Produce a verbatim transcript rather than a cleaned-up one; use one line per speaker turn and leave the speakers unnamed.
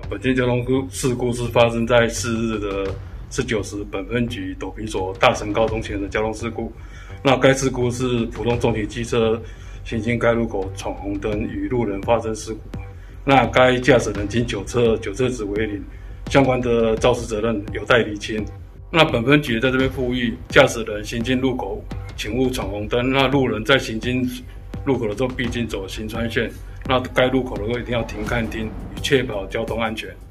本件交通事故是发生在四日的十九时，本分局斗平所大成高中前的交通事故。那该事故是普通重型机车行经该路口闯红灯，与路人发生事故。那该驾驶人经酒测，酒测值为零，相关的肇事责任有待厘清。那本分局在这边呼吁，驾驶人行经路口，请勿闯红灯。那路人在行经路口的时候，必经走行穿线。那该路口的时候一定要停看听，以确保交通安全。